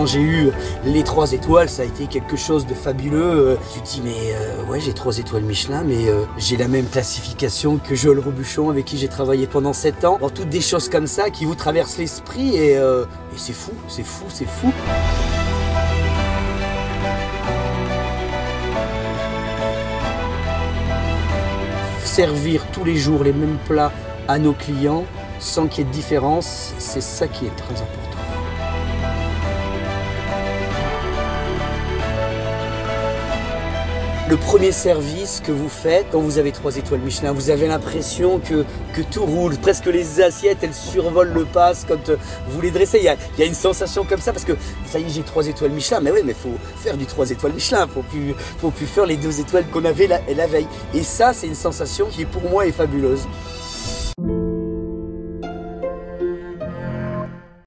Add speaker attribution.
Speaker 1: quand j'ai eu les 3 étoiles, ça a été quelque chose de fabuleux. Tu te dis, mais ouais, j'ai 3 étoiles Michelin, mais j'ai la même classification que Joël Robuchon, avec qui j'ai travaillé pendant 7 ans. Alors, toutes des choses comme ça qui vous traversent l'esprit et c'est fou, c'est fou, c'est fou. Servir tous les jours les mêmes plats à nos clients sans qu'il y ait de différence, c'est ça qui est très important. Le premier service que vous faites quand vous avez 3 étoiles Michelin, vous avez l'impression que tout roule, presque les assiettes elles survolent le passe quand vous les dressez. Il y a une sensation comme ça parce que ça y est, j'ai 3 étoiles Michelin, mais oui, mais faut faire du 3 étoiles Michelin, faut plus faire les 2 étoiles qu'on avait la veille. Et ça, c'est une sensation qui pour moi est fabuleuse.